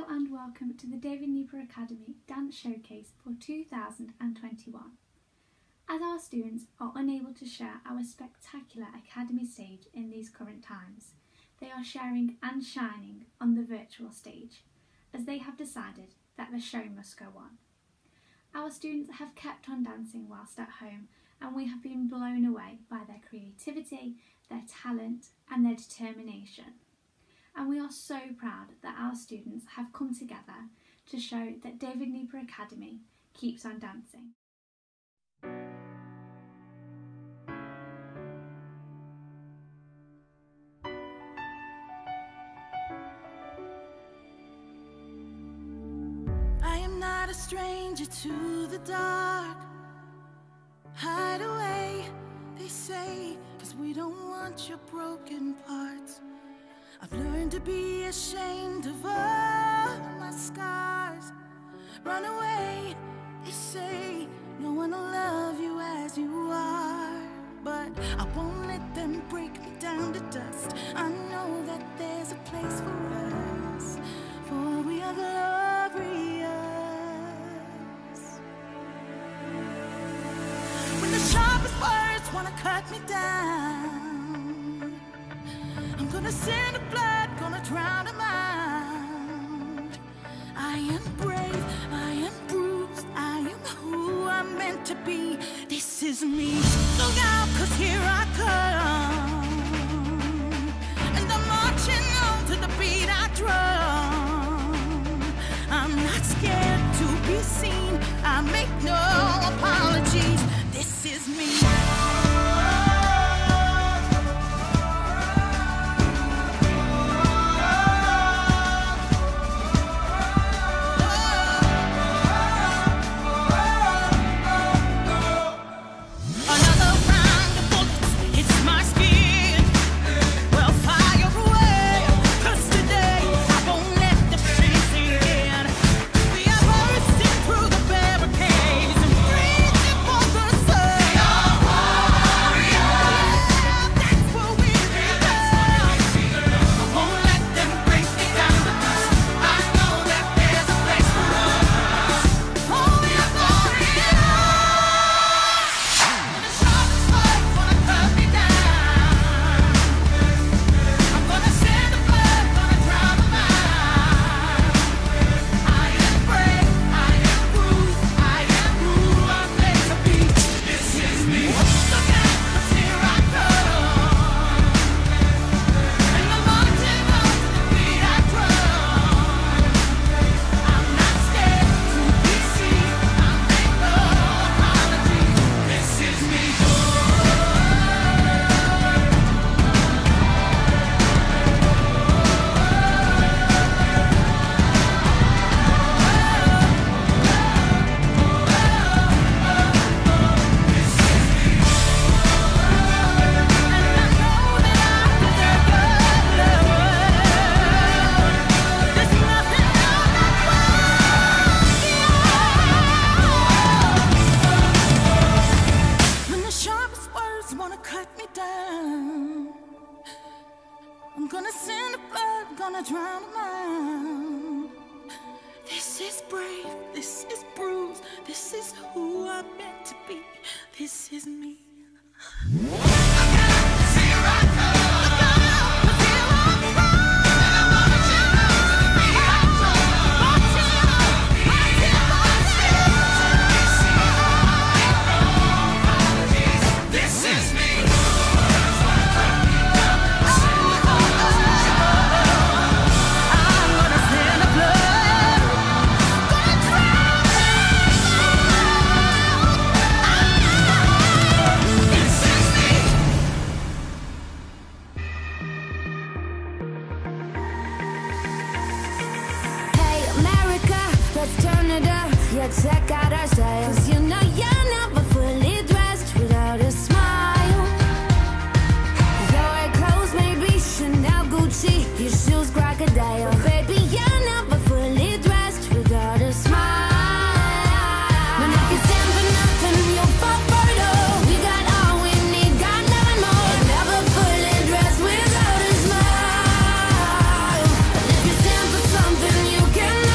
and welcome to the David Niebuhr Academy Dance Showcase for 2021. As our students are unable to share our spectacular Academy stage in these current times, they are sharing and shining on the virtual stage, as they have decided that the show must go on. Our students have kept on dancing whilst at home, and we have been blown away by their creativity, their talent and their determination. And we are so proud that our students have come together to show that David Niebuhr Academy keeps on dancing. I am not a stranger to the dark. Hide away, they say, 'cause we don't want your broken parts. I've learned to be ashamed of all my scars. Run away, they say, no one will love you as you are. But I won't let them break me down to dust. I know that there's a place for us, for we are glorious. When the sharpest words wanna cut me down, I'm gonna send a flood, gonna drown them out. I am brave, I am bruised, I am who I'm meant to be. This is me. Look out, 'cause here I come, and I'm marching on to the beat I drum. I'm not scared to be seen, I make no apologies. This is me. I'm gonna send a flood, gonna drown them out. This is brave, this is bruised, this is who I'm meant to be. This is me. Let's turn it up, yeah, check out our style. 'Cause you know you're never fully dressed without a smile. Your clothes may be Chanel, Gucci, your shoes crocodile. But baby, you're never fully dressed without a smile. But if you stand for nothing, you'll fall for it all. We got all we need, got nothing more. Never fully dressed without a smile. But if you stand for something, you can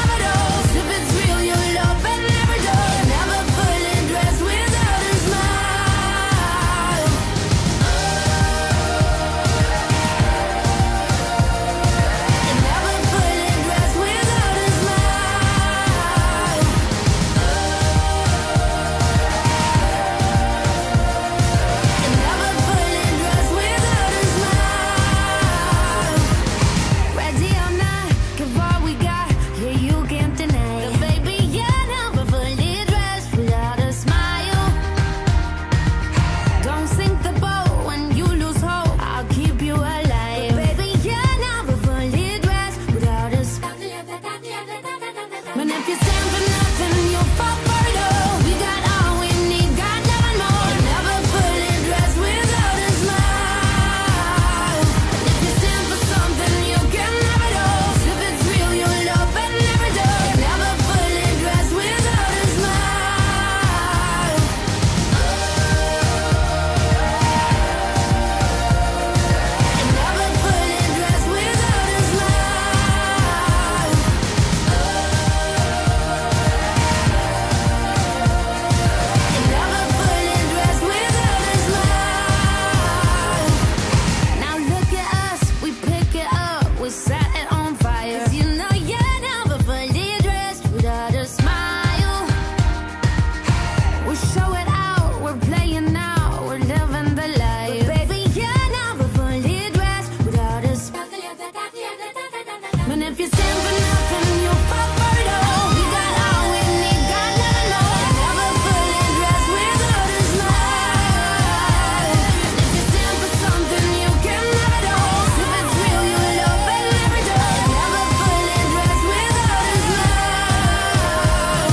for nothing, you fall for it all. We got all we need, God never know. Never fully dressed without a smile. If you stand for something, you can have it all. If it's real, you will open every door. Never fully dressed without a smile.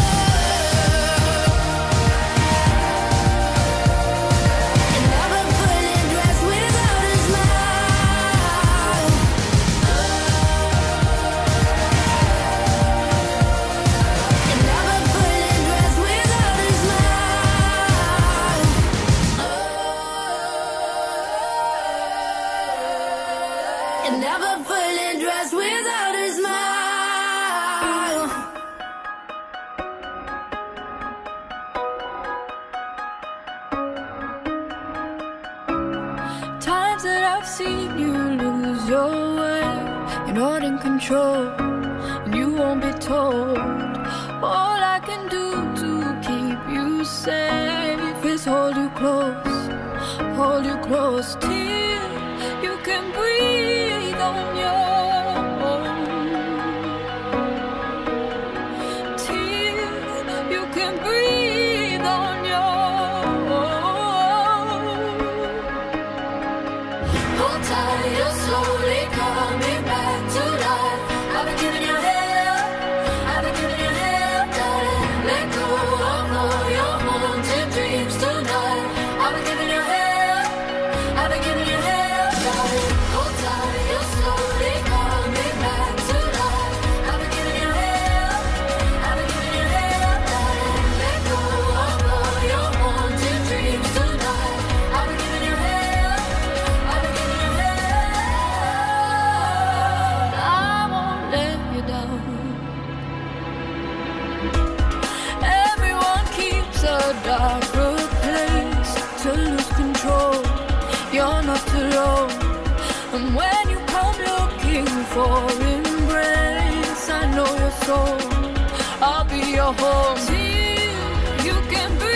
Never fully dressed without a smile. Never fully dressed without a smile. Never fully dressed without a smile. Times that I've seen you lose your way, you're not in control, and you won't be told. All I can do to keep you safe is hold you close till you can breathe on your own. Till you can breathe on your own. Hold tight, you're slowly coming back to life. I've been giving you hell, I've been giving you hell, darling. Let go of all your haunted dreams tonight. I've been giving you hell, I've been giving you hell, darling. Hold tight, you're slowly coming back to life. I've been giving you hell, I've been giving you hell, darling. Let go of all your haunted dreams tonight. I've been giving you hell, I've been giving you hell. I won't let you down. Everyone keeps a darker place to lose control. You're not alone. And when you come looking for embrace, I know your soul. I'll be your home till you can breathe.